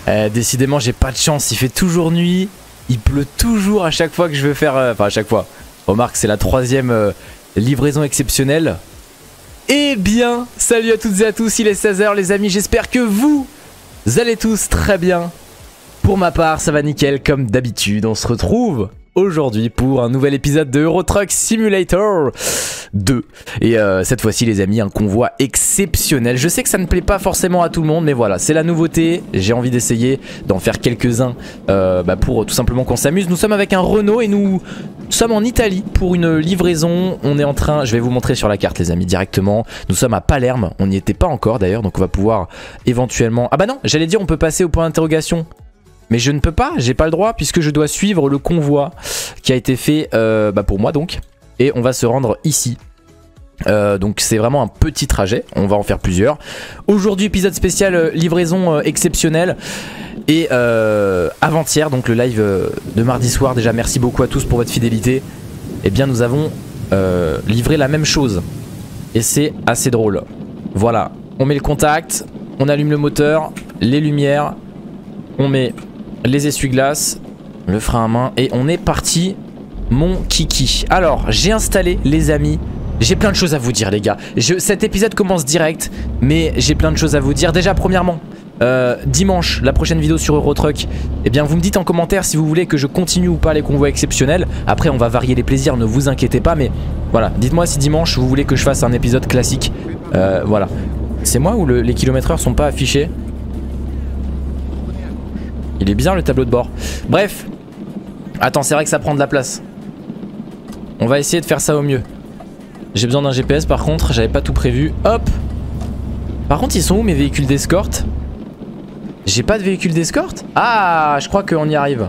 Décidément j'ai pas de chance, il fait toujours nuit. Il pleut toujours à chaque fois que je veux faire... Enfin à chaque fois. Remarque c'est la troisième livraison exceptionnelle. Eh bien, salut à toutes et à tous, il est 16 h les amis, j'espère que vous allez tous très bien. Pour ma part, ça va nickel comme d'habitude, on se retrouve aujourd'hui pour un nouvel épisode de Euro Truck Simulator 2. Et cette fois-ci les amis, un convoi exceptionnel. Je sais que ça ne plaît pas forcément à tout le monde, mais voilà, c'est la nouveauté. J'ai envie d'essayer d'en faire quelques-uns pour tout simplement qu'on s'amuse. Nous sommes avec un Renault et nous sommes en Italie pour une livraison. On est en train, je vais vous montrer sur la carte les amis directement. Nous sommes à Palerme, on n'y était pas encore d'ailleurs, donc on va pouvoir éventuellement... Ah bah non, j'allais dire on peut passer au point d'interrogation. Mais je ne peux pas, j'ai pas le droit puisque je dois suivre le convoi qui a été fait pour moi donc. Et on va se rendre ici. Donc c'est vraiment un petit trajet, on va en faire plusieurs. Aujourd'hui épisode spécial livraison exceptionnelle. Et avant-hier, donc le live de mardi soir, déjà merci beaucoup à tous pour votre fidélité. Eh bien nous avons livré la même chose. Et c'est assez drôle. Voilà, on met le contact, on allume le moteur, les lumières, on met... les essuie-glaces, le frein à main et on est parti mon kiki. Alors j'ai installé les amis, j'ai plein de choses à vous dire les gars. Cet épisode commence direct mais j'ai plein de choses à vous dire. Déjà premièrement dimanche la prochaine vidéo sur Euro Truck. Eh bien vous me dites en commentaire si vous voulez que je continue ou pas les convois exceptionnels. Après on va varier les plaisirs, ne vous inquiétez pas. Mais voilà, dites-moi si dimanche vous voulez que je fasse un épisode classique. Voilà. C'est moi ou les kilomètres/heure sont pas affichés? Il est bien le tableau de bord. Bref. Attends, c'est vrai que ça prend de la place. On va essayer de faire ça au mieux. J'ai besoin d'un GPS par contre, j'avais pas tout prévu. Hop. Par contre, ils sont où mes véhicules d'escorte? J'ai pas de véhicule d'escorte? Ah, je crois qu'on y arrive.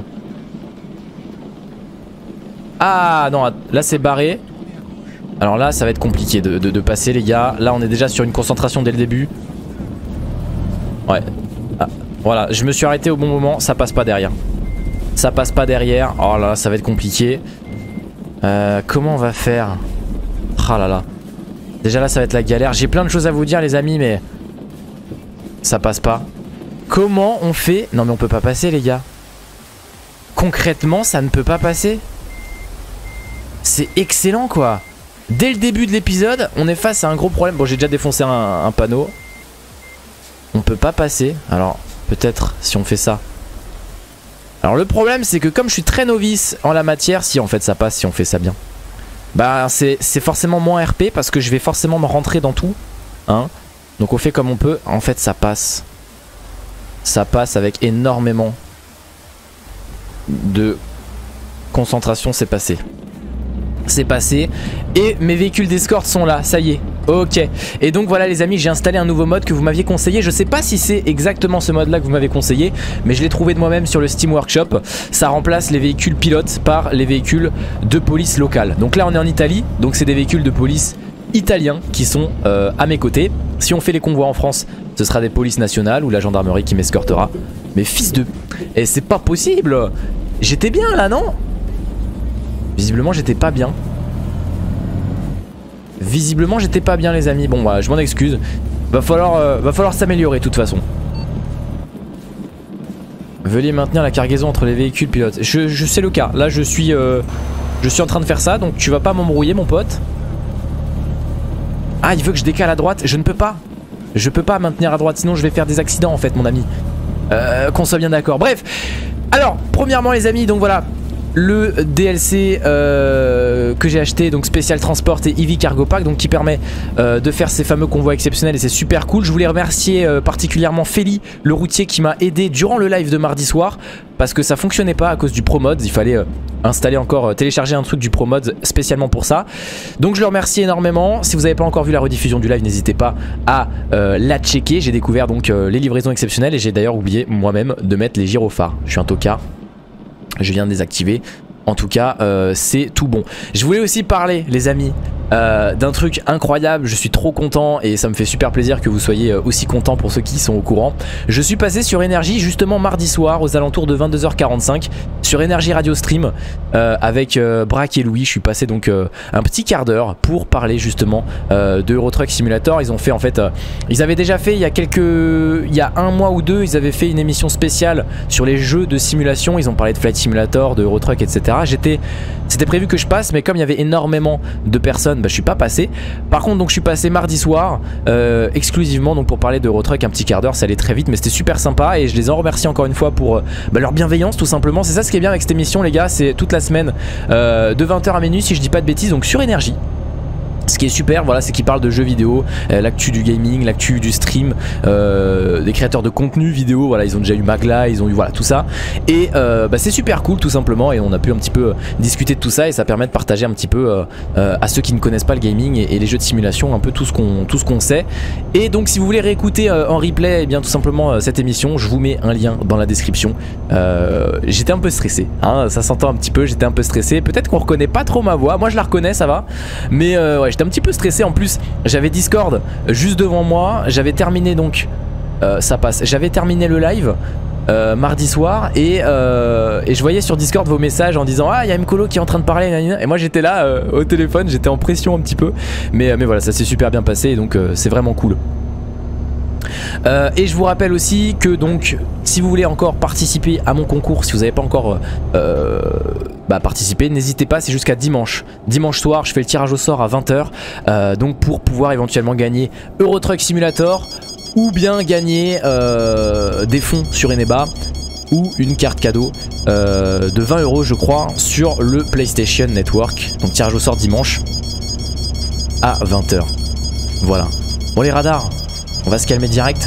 Ah non, là c'est barré. Alors là, ça va être compliqué de passer les gars. Là, on est déjà sur une concentration dès le début. Ouais. Voilà, je me suis arrêté au bon moment, ça passe pas derrière. Ça passe pas derrière. Oh là là, ça va être compliqué. Comment on va faire? Ah là là. Déjà là, ça va être la galère. J'ai plein de choses à vous dire les amis, mais... ça passe pas. Comment on fait? Non mais on peut pas passer les gars. Concrètement, ça ne peut pas passer. C'est excellent quoi. Dès le début de l'épisode, on est face à un gros problème. Bon, j'ai déjà défoncé un panneau. On peut pas passer. Alors... peut-être si on fait ça. Alors le problème c'est que comme je suis très novice en la matière, si en fait ça passe si on fait ça bien, bah c'est forcément moins RP parce que je vais forcément me rentrer dans tout hein. Donc on fait comme on peut. En fait ça passe. Ça passe avec énormément de concentration. C'est passé. C'est passé. Et mes véhicules d'escorte sont là, ça y est. Ok, et donc voilà les amis, j'ai installé un nouveau mode que vous m'aviez conseillé. Je sais pas si c'est exactement ce mode là que vous m'avez conseillé, mais je l'ai trouvé de moi-même sur le Steam Workshop. Ça remplace les véhicules pilotes par les véhicules de police locale. Donc là on est en Italie, donc c'est des véhicules de police italiens qui sont à mes côtés. Si on fait les convois en France, ce sera des polices nationales ou la gendarmerie qui m'escortera. Mais fils de... Et c'est pas possible. J'étais bien là, non? Visiblement j'étais pas bien. Visiblement j'étais pas bien les amis. Bon bah je m'en excuse. Va falloir s'améliorer de toute façon. Veuillez maintenir la cargaison entre les véhicules pilotes. Je sais le cas. Là je suis en train de faire ça. Donc tu vas pas m'embrouiller mon pote. Ah il veut que je décale à droite. Je ne peux pas. Je peux pas maintenir à droite. Sinon je vais faire des accidents en fait mon ami. Qu'on soit bien d'accord. Bref. Alors premièrement les amis, donc voilà. Le DLC que j'ai acheté, donc Special Transport et Heavy Cargo Pack, donc qui permet de faire ces fameux convois exceptionnels et c'est super cool. Je voulais remercier particulièrement Feli, le routier qui m'a aidé durant le live de mardi soir parce que ça fonctionnait pas à cause du Pro Mods. Il fallait installer encore, télécharger un truc du Pro Mods spécialement pour ça. Donc je le remercie énormément. Si vous n'avez pas encore vu la rediffusion du live, n'hésitez pas à la checker. J'ai découvert donc les livraisons exceptionnelles et j'ai d'ailleurs oublié moi-même de mettre les gyrophares. Je suis un tocard. Je viens de désactiver. En tout cas, c'est tout bon. Je voulais aussi parler, les amis, d'un truc incroyable. Je suis trop content et ça me fait super plaisir que vous soyez aussi contents pour ceux qui sont au courant. Je suis passé sur Énergie justement mardi soir aux alentours de 22h45 sur Énergie Radio Stream avec Braque et Louis. Je suis passé donc un petit quart d'heure pour parler justement de Euro Truck Simulator. Ils ont fait en fait, ils avaient déjà fait il y a un mois ou deux, ils avaient fait une émission spéciale sur les jeux de simulation. Ils ont parlé de Flight Simulator, de Euro Truck, etc. C'était prévu que je passe, mais comme il y avait énormément de personnes, bah, je suis pas passé. Par contre, donc je suis passé mardi soir exclusivement donc pour parler de Euro Truck, un petit quart d'heure. Ça allait très vite, mais c'était super sympa et je les en remercie encore une fois pour leur bienveillance tout simplement. C'est ça ce qui est bien avec cette émission, les gars, c'est toute la semaine de 20h à minuit si je dis pas de bêtises, donc sur Énergie. Ce qui est super, voilà, c'est qu'ils parlent de jeux vidéo, l'actu du gaming, l'actu du stream, des créateurs de contenu vidéo, voilà, ils ont déjà eu Magla, ils ont eu voilà tout ça. Et bah, c'est super cool tout simplement et on a pu un petit peu discuter de tout ça et ça permet de partager un petit peu à ceux qui ne connaissent pas le gaming et les jeux de simulation, un peu tout ce qu'on sait. Et donc si vous voulez réécouter en replay, eh bien tout simplement cette émission, je vous mets un lien dans la description. J'étais un peu stressé, hein, ça s'entend un petit peu, j'étais un peu stressé. Peut-être qu'on reconnaît pas trop ma voix, moi je la reconnais, ça va. Mais ouais, j'étais un petit peu stressé. En plus j'avais Discord juste devant moi, j'avais terminé donc ça passe, j'avais terminé le live mardi soir et je voyais sur Discord vos messages en disant ah il y a Mkolo qui est en train de parler et moi j'étais là au téléphone, j'étais en pression un petit peu mais voilà, ça s'est super bien passé et donc c'est vraiment cool. Et je vous rappelle aussi que donc si vous voulez encore participer à mon concours, si vous n'avez pas encore participé, n'hésitez pas, c'est jusqu'à dimanche soir, je fais le tirage au sort à 20h donc pour pouvoir éventuellement gagner Euro Truck Simulator ou bien gagner des fonds sur Eneba ou une carte cadeau de 20 € je crois sur le PlayStation Network. Donc tirage au sort dimanche à 20h. Voilà. Bon les radars, on va se calmer direct.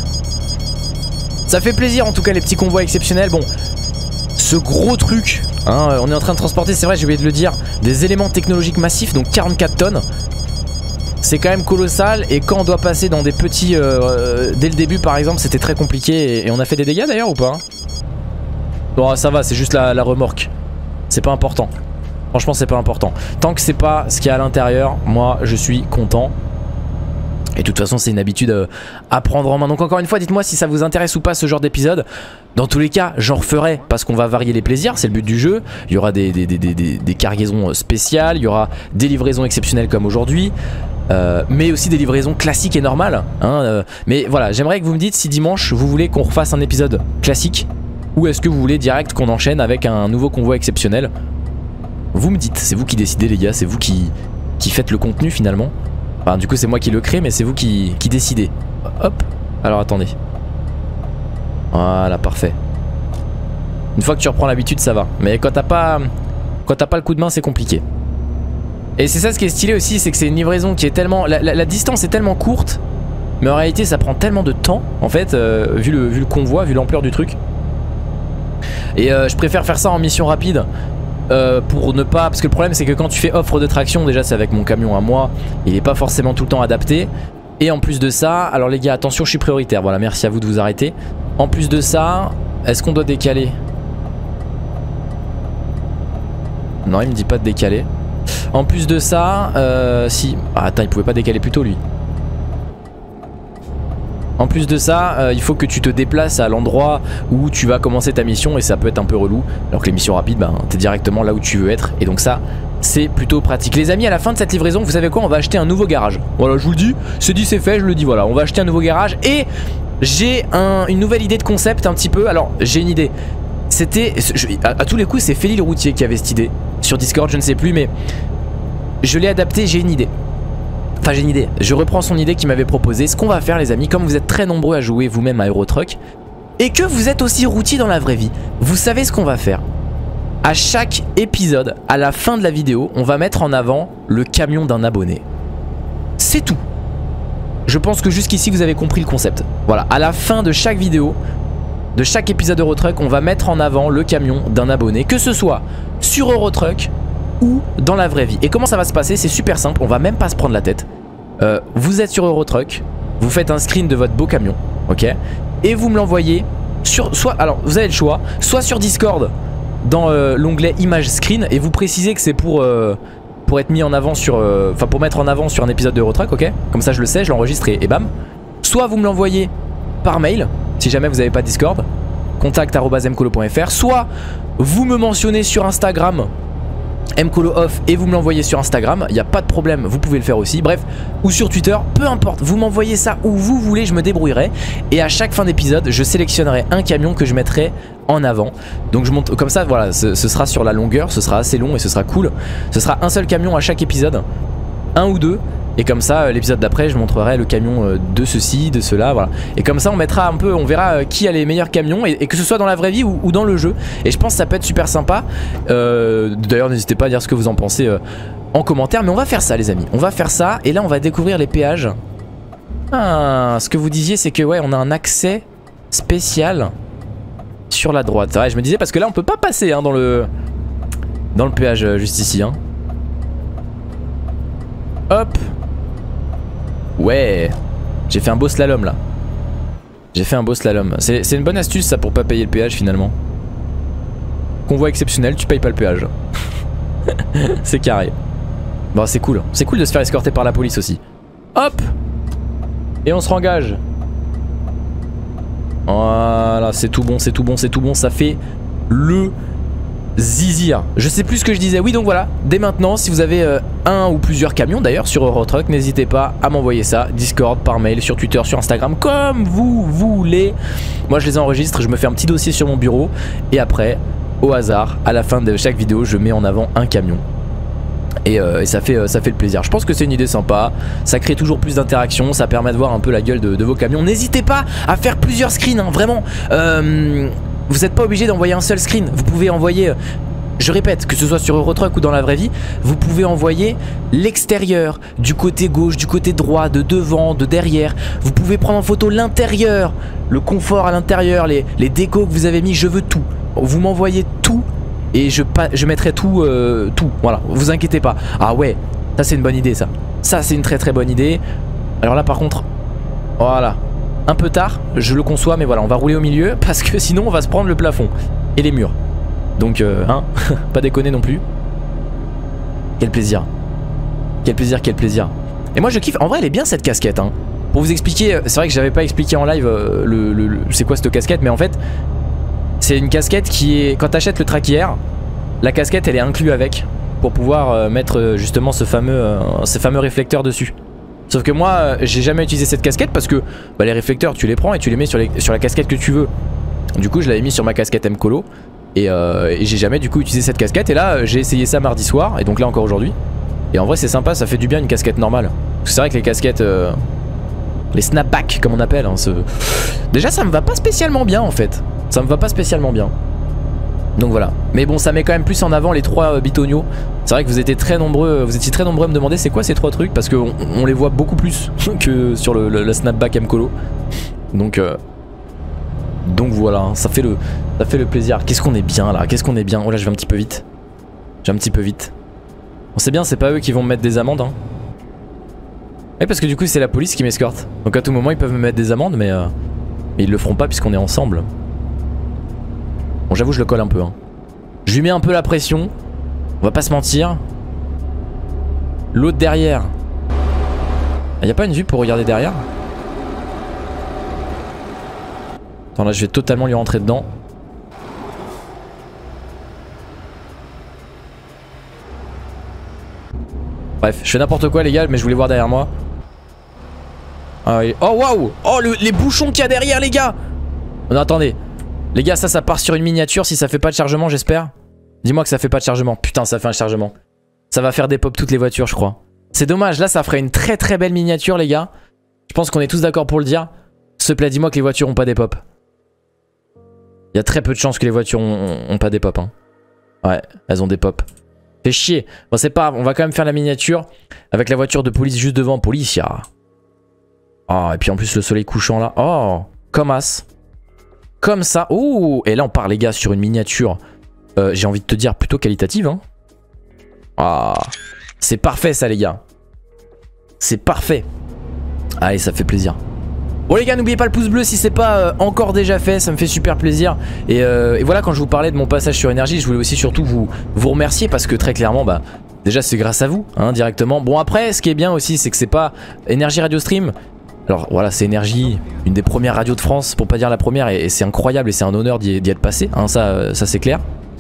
Ça fait plaisir en tout cas les petits convois exceptionnels. Bon, ce gros truc, hein, on est en train de transporter, c'est vrai j'ai oublié de le dire, des éléments technologiques massifs, donc 44 tonnes. C'est quand même colossal et quand on doit passer dans des petits... dès le début par exemple c'était très compliqué et on a fait des dégâts d'ailleurs ou pas? Bon ça va, c'est juste la remorque. C'est pas important. Franchement c'est pas important. Tant que c'est pas ce qu'il y a à l'intérieur, moi je suis content. Et de toute façon c'est une habitude à prendre en main. Donc encore une fois dites-moi si ça vous intéresse ou pas ce genre d'épisode. Dans tous les cas j'en referai parce qu'on va varier les plaisirs, c'est le but du jeu. Il y aura des cargaisons spéciales, il y aura des livraisons exceptionnelles comme aujourd'hui. Mais aussi des livraisons classiques et normales hein, mais voilà, j'aimerais que vous me dites si dimanche vous voulez qu'on refasse un épisode classique ou est-ce que vous voulez direct qu'on enchaîne avec un nouveau convoi exceptionnel. Vous me dites, c'est vous qui décidez les gars, c'est vous qui faites le contenu finalement. Enfin, du coup c'est moi qui le crée mais c'est vous qui décidez. Hop, alors attendez. Voilà, parfait. Une fois que tu reprends l'habitude ça va. Mais quand t'as pas le coup de main c'est compliqué. Et c'est ça ce qui est stylé aussi, c'est que c'est une livraison qui est tellement... La distance est tellement courte, mais en réalité ça prend tellement de temps en fait, vu le convoi, vu l'ampleur du truc. Et je préfère faire ça en mission rapide. Pour ne pas... Parce que le problème c'est que quand tu fais offre de traction, déjà c'est avec mon camion à moi, il est pas forcément tout le temps adapté. Et en plus de ça, alors les gars attention je suis prioritaire, voilà merci à vous de vous arrêter. En plus de ça, est-ce qu'on doit décaler? Non il me dit pas de décaler. En plus de ça, si... Ah, attends il pouvait pas décaler plus tôt lui. En plus de ça, il faut que tu te déplaces à l'endroit où tu vas commencer ta mission et ça peut être un peu relou. Alors que les missions rapides, ben, t'es directement là où tu veux être et donc ça, c'est plutôt pratique. Les amis, à la fin de cette livraison, vous savez quoi? On va acheter un nouveau garage. Voilà, je vous le dis, c'est dit, c'est fait, je le dis, voilà. On va acheter un nouveau garage et j'ai une nouvelle idée de concept un petit peu. Alors, j'ai une idée. C'était... À tous les coups, c'est Feli le routier qui avait cette idée. Sur Discord, je ne sais plus, mais... Je l'ai adapté, j'ai une idée. Enfin j'ai une idée, je reprends son idée qu'il m'avait proposé. Ce qu'on va faire les amis, comme vous êtes très nombreux à jouer vous-même à Euro Truck et que vous êtes aussi routier dans la vraie vie, vous savez ce qu'on va faire. À chaque épisode, à la fin de la vidéo, on va mettre en avant le camion d'un abonné. C'est tout. Je pense que jusqu'ici vous avez compris le concept. Voilà, à la fin de chaque vidéo, de chaque épisode Euro Truck, on va mettre en avant le camion d'un abonné, que ce soit sur Euro Truck ou dans la vraie vie. Et comment ça va se passer? C'est super simple, on va même pas se prendre la tête. Vous êtes sur Euro Truck, vous faites un screen de votre beau camion, ok, et vous me l'envoyez sur... Soit, alors vous avez le choix, soit sur Discord dans l'onglet image screen et vous précisez que c'est pour pour être mis en avant sur... Enfin pour mettre en avant sur un épisode de Eurotruck, ok? Comme ça je le sais, je l'enregistre et bam. Soit vous me l'envoyez par mail, si jamais vous n'avez pas Discord, contact@mcolo.fr. Soit vous me mentionnez sur Instagram, mcolo-off, et vous me l'envoyez sur Instagram, il n'y a pas de problème, vous pouvez le faire aussi. Bref, ou sur Twitter, peu importe, vous m'envoyez ça où vous voulez, je me débrouillerai. Et à chaque fin d'épisode, je sélectionnerai un camion que je mettrai en avant. Donc je monte comme ça, voilà, ce sera sur la longueur, ce sera assez long et ce sera cool. Ce sera un seul camion à chaque épisode, un ou deux. Et comme ça, l'épisode d'après, je montrerai le camion de ceci, de cela, voilà. Et comme ça, on mettra un peu, on verra qui a les meilleurs camions, et que ce soit dans la vraie vie ou dans le jeu. Et je pense que ça peut être super sympa. D'ailleurs, n'hésitez pas à dire ce que vous en pensez en commentaire. Mais on va faire ça, les amis. On va faire ça. Et là, on va découvrir les péages. Ah, ce que vous disiez, c'est que ouais, on a un accès spécial sur la droite. Ouais, je me disais parce que là, on peut pas passer hein, dans le péage juste ici. Hein. Hop. Ouais, j'ai fait un beau slalom là. J'ai fait un beau slalom. C'est une bonne astuce ça pour pas payer le péage finalement. Convoi exceptionnel, tu payes pas le péage. C'est carré. Bon c'est cool. C'est cool de se faire escorter par la police aussi. Hop. Et on se rengage. Voilà, c'est tout bon, c'est tout bon, c'est tout bon. Ça fait le zizir. Je sais plus ce que je disais. Oui donc voilà, dès maintenant si vous avez un ou plusieurs camions d'ailleurs sur Eurotruck, n'hésitez pas à m'envoyer ça, Discord, par mail, sur Twitter, sur Instagram, comme vous voulez. Moi je les enregistre, je me fais un petit dossier sur mon bureau et après au hasard à la fin de chaque vidéo je mets en avant un camion. Et ça fait le plaisir. Je pense que c'est une idée sympa. Ça crée toujours plus d'interactions. Ça permet de voir un peu la gueule de vos camions. N'hésitez pas à faire plusieurs screens hein, vraiment. Vous n'êtes pas obligé d'envoyer un seul screen. Vous pouvez envoyer, je répète, que ce soit sur Eurotruck ou dans la vraie vie, vous pouvez envoyer l'extérieur, du côté gauche, du côté droit, de devant, de derrière. Vous pouvez prendre en photo l'intérieur, le confort à l'intérieur, les décos que vous avez mis. Je veux tout. Vous m'envoyez tout et je mettrai tout, voilà, vous inquiétez pas. Ah ouais, ça c'est une bonne idée ça. Ça c'est une très très bonne idée. Alors là par contre, voilà, un peu tard, je le conçois, mais voilà, on va rouler au milieu parce que sinon on va se prendre le plafond et les murs. Donc, hein, pas déconner non plus. Quel plaisir. Quel plaisir, quel plaisir. Et moi je kiffe, en vrai elle est bien cette casquette hein. Pour vous expliquer, c'est vrai que j'avais pas expliqué en live c'est quoi cette casquette, mais en fait c'est une casquette qui est, quand t'achètes le traquier, la casquette elle est inclue avec pour pouvoir mettre justement ces fameux réflecteurs dessus. Sauf que moi j'ai jamais utilisé cette casquette parce que bah, les réflecteurs tu les prends et tu les mets sur la casquette que tu veux. Du coup je l'avais mis sur ma casquette mcolo et j'ai jamais du coup utilisé cette casquette. Et là j'ai essayé ça mardi soir et donc là encore aujourd'hui. Et en vrai c'est sympa, ça fait du bien une casquette normale. Parce que c'est vrai que les casquettes, les snapbacks comme on appelle hein, déjà ça me va pas spécialement bien en fait. Ça me va pas spécialement bien. Donc voilà. Mais bon ça met quand même plus en avant les trois bitoniaux. C'est vrai que vous étiez très nombreux à me demander c'est quoi ces trois trucs. Parce qu'on les voit beaucoup plus que sur le snapback mcolo. Donc voilà, ça fait le plaisir. Qu'est-ce qu'on est bien là, qu'est-ce qu'on est bien. Oh là je vais un petit peu vite. On sait bien c'est pas eux qui vont me mettre des amendes hein. Et parce que du coup c'est la police qui m'escorte. Donc à tout moment ils peuvent me mettre des amendes mais ils le feront pas puisqu'on est ensemble. Bon j'avoue je le colle un peu hein. Je lui mets un peu la pression. On va pas se mentir. L'autre derrière. Y a pas une vue pour regarder derrière? Attends là je vais totalement lui rentrer dedans. Bref je fais n'importe quoi les gars mais je voulais voir derrière moi. Ah, oh waouh. Oh les bouchons qu'il y a derrière les gars. Non attendez. Les gars ça part sur une miniature si ça fait pas de chargement j'espère. Dis-moi que ça fait pas de chargement. Putain ça fait un chargement. Ça va faire des pop toutes les voitures je crois. C'est dommage là ça ferait une très très belle miniature les gars. Je pense qu'on est tous d'accord pour le dire. S'il te plaît dis-moi que les voitures ont pas des pop. Il y a très peu de chances que les voitures ont pas des pop hein. Ouais elles ont des pop. Fait chier. Bon c'est pas grave, on va quand même faire la miniature avec la voiture de police juste devant. Policia. Oh et puis en plus le soleil couchant là. Oh comme as. Comme ça. Oh et là on part les gars sur une miniature j'ai envie de te dire plutôt qualitative hein. Ah c'est parfait ça les gars. C'est parfait. Allez ça fait plaisir. Bon les gars n'oubliez pas le pouce bleu si c'est pas encore déjà fait, ça me fait super plaisir. Et voilà quand je vous parlais de mon passage sur énergie, je voulais aussi surtout vous remercier parce que très clairement bah Déjà c'est grâce à vous hein, directement. Bon après ce qui est bien aussi c'est que c'est pas Énergie Radio Stream. Alors voilà c'est Énergie, une des premières radios de France pour pas dire la première et c'est incroyable et c'est un honneur d'y être passé hein, ça c'est clair.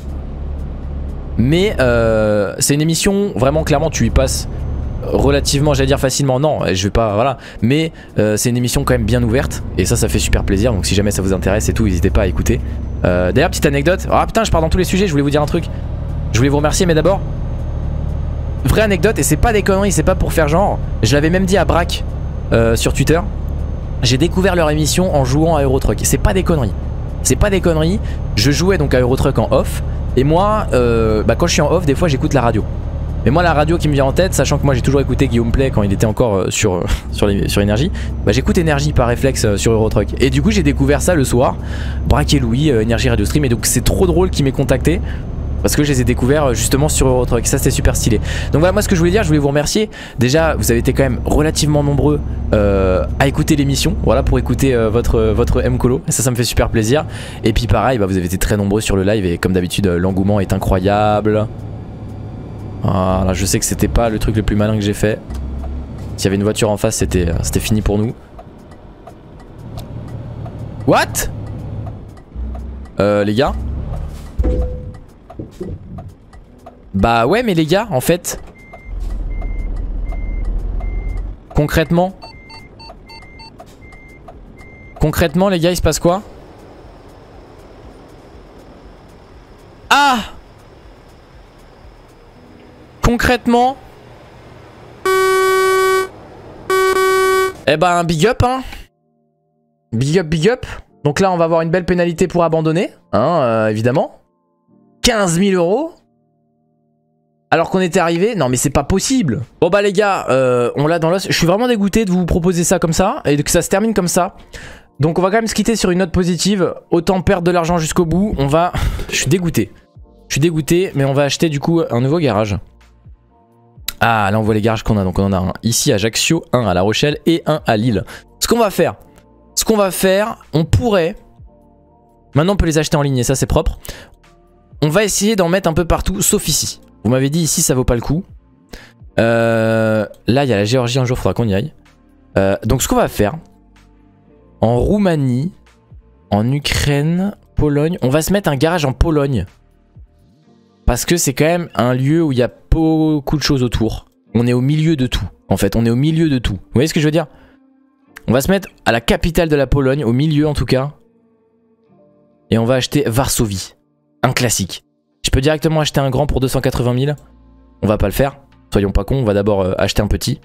Mais c'est une émission vraiment clairement tu y passes relativement, j'allais dire facilement, non je vais pas, voilà. Mais c'est une émission quand même bien ouverte et ça fait super plaisir. Donc si jamais ça vous intéresse et tout n'hésitez pas à écouter. D'ailleurs petite anecdote, ah putain je pars dans tous les sujets, je voulais vous dire un truc. Je voulais vous remercier mais d'abord vraie anecdote et c'est pas des conneries, c'est pas pour faire genre. Je l'avais même dit à Braque sur Twitter. J'ai découvert leur émission en jouant à Euro Truck. C'est pas des conneries. C'est pas des conneries. Je jouais donc à Euro Truck en off. Et moi, quand je suis en off, des fois j'écoute la radio. Mais moi la radio qui me vient en tête, sachant que moi j'ai toujours écouté Guillaume Play quand il était encore sur Énergie, j'écoute Énergie par réflexe sur Euro Truck. Et du coup j'ai découvert ça le soir. Braque et Louis, Énergie Radio Stream. Et donc c'est trop drôle qu'ils m'aient contacté. Parce que je les ai découverts justement sur Euro Truck. Ça c'était super stylé. Donc voilà moi ce que je voulais dire, je voulais vous remercier. Déjà vous avez été quand même relativement nombreux à écouter l'émission. Voilà pour écouter votre M-Colo. Ça me fait super plaisir. Et puis pareil vous avez été très nombreux sur le live. Et comme d'habitude l'engouement est incroyable. Voilà, je sais que c'était pas le truc le plus malin que j'ai fait. S'il y avait une voiture en face c'était fini pour nous. What les gars. Bah ouais mais les gars en fait Concrètement les gars il se passe quoi? Ah concrètement eh ben big up hein. Big up. Donc là on va avoir une belle pénalité pour abandonner hein, évidemment 15 000 euros alors qu'on était arrivé. Non mais c'est pas possible. Bon bah les gars on l'a dans l'os. Je suis vraiment dégoûté de vous proposer ça comme ça et que ça se termine comme ça. Donc on va quand même se quitter sur une note positive. Autant perdre de l'argent jusqu'au bout. On va... Je suis dégoûté mais on va acheter du coup un nouveau garage. Ah là on voit les garages qu'on a. Donc on en a un ici à Ajaccio, un à La Rochelle et un à Lille. Ce qu'on va faire, on pourrait... Maintenant on peut les acheter en ligne et ça c'est propre. On va essayer d'en mettre un peu partout sauf ici. Vous m'avez dit ici ça vaut pas le coup. Là il y a la Géorgie, un jour faudra qu'on y aille. Donc ce qu'on va faire, en Roumanie, en Ukraine, Pologne, on va se mettre un garage en Pologne. Parce que c'est quand même un lieu où il y a beaucoup de choses autour. On est au milieu de tout. En fait on est au milieu de tout. Vous voyez ce que je veux dire? On va se mettre à la capitale de la Pologne, au milieu en tout cas. Et on va acheter Varsovie. Un classique. Je peux directement acheter un grand pour 280 000. On va pas le faire. Soyons pas cons. On va d'abord acheter un petit.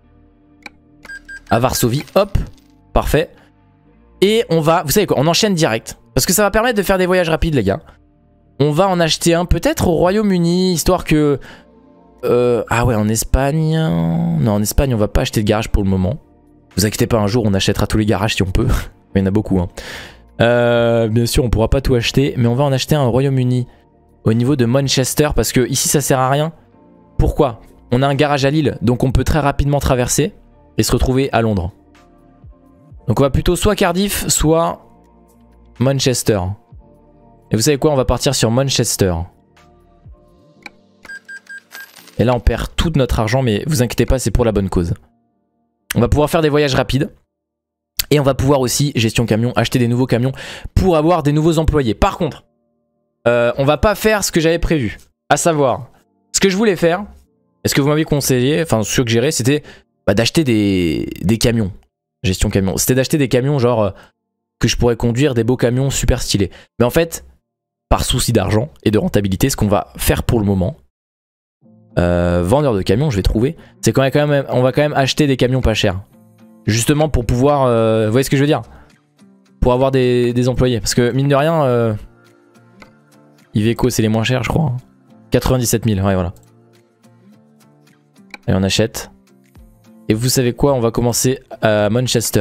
À Varsovie. Hop. Parfait. Et on va... Vous savez quoi? On enchaîne direct. Parce que ça va permettre de faire des voyages rapides les gars. On va en acheter un peut-être au Royaume-Uni. Histoire que... Ah ouais en Espagne... Non en Espagne on va pas acheter de garage pour le moment. Vous inquiétez pas, un jour on achètera tous les garages si on peut. Il y en a beaucoup hein. Bien sûr on pourra pas tout acheter. Mais on va en acheter un au Royaume-Uni. Au niveau de Manchester. Parce que ici ça sert à rien. Pourquoi? On a un garage à Lille. Donc on peut très rapidement traverser. Et se retrouver à Londres. Donc on va plutôt soit Cardiff soit Manchester. Et vous savez quoi? On va partir sur Manchester. Et là on perd tout notre argent. Mais vous inquiétez pas c'est pour la bonne cause. On va pouvoir faire des voyages rapides. Et on va pouvoir aussi, gestion camion, acheter des nouveaux camions pour avoir des nouveaux employés. Par contre, on va pas faire ce que j'avais prévu. À savoir, ce que je voulais faire, et ce que vous m'aviez conseillé, enfin ce que gérais, c'était d'acheter des camions. Gestion camion. C'était d'acheter des camions genre que je pourrais conduire, des beaux camions super stylés. Mais en fait, par souci d'argent et de rentabilité, ce qu'on va faire pour le moment, vendeur de camions, je vais trouver, c'est qu'on va quand même acheter des camions pas chers. Justement pour pouvoir... vous voyez ce que je veux dire? Pour avoir des employés. Parce que mine de rien... Iveco c'est les moins chers je crois. 97 000, ouais voilà. Et on achète. Et vous savez quoi? On va commencer à Manchester.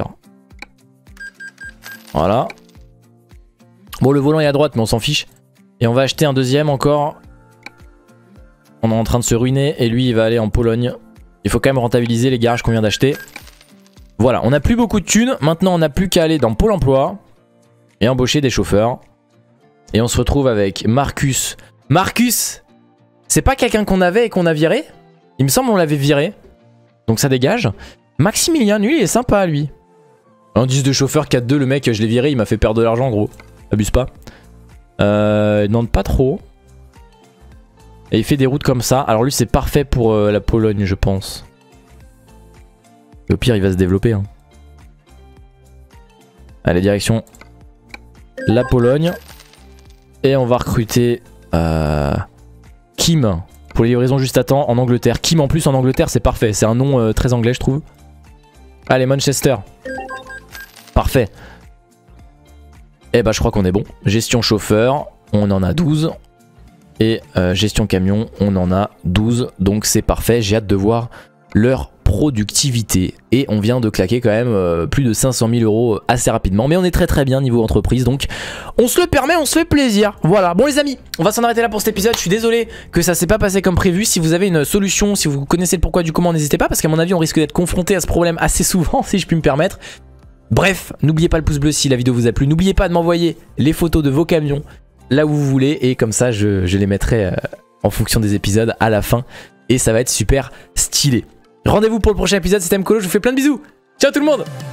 Voilà. Bon le volant est à droite mais on s'en fiche. Et on va acheter un deuxième encore. On est en train de se ruiner. Et lui il va aller en Pologne. Il faut quand même rentabiliser les garages qu'on vient d'acheter. Voilà, on n'a plus beaucoup de thunes. Maintenant, on n'a plus qu'à aller dans Pôle emploi et embaucher des chauffeurs. Et on se retrouve avec Marcus. Marcus, C'est pas quelqu'un qu'on avait et qu'on a viré. Il me semble qu'on l'avait viré. Donc ça dégage. Maximilien, lui, il est sympa, lui. Indice de chauffeur 4-2, le mec, je l'ai viré, il m'a fait perdre de l'argent, gros. Abuse pas. Il demande pas trop. Et il fait des routes comme ça. Alors lui, c'est parfait pour la Pologne, je pense. Et au pire, il va se développer. Hein. Allez, direction la Pologne. Et on va recruter Kim pour les livraisons juste à temps en Angleterre. Kim en plus en Angleterre, c'est parfait. C'est un nom très anglais, je trouve. Allez, Manchester. Parfait. Et bah, je crois qu'on est bon. Gestion chauffeur, on en a 12. Et gestion camion, on en a 12. Donc c'est parfait. J'ai hâte de voir leur productivité. Et on vient de claquer quand même plus de 500 000 euros assez rapidement. Mais on est très bien niveau entreprise. Donc on se le permet, on se fait plaisir. Voilà. Bon les amis, on va s'en arrêter là pour cet épisode. Je suis désolé que ça s'est pas passé comme prévu. Si vous avez une solution, si vous connaissez le pourquoi du comment, n'hésitez pas. Parce qu'à mon avis, on risque d'être confronté à ce problème assez souvent, si je puis me permettre. Bref, n'oubliez pas le pouce bleu si la vidéo vous a plu. N'oubliez pas de m'envoyer les photos de vos camions là où vous voulez. Et comme ça, je les mettrai en fonction des épisodes à la fin. Et ça va être super stylé. Rendez-vous pour le prochain épisode, c'était Mkolo, je vous fais plein de bisous. Ciao tout le monde!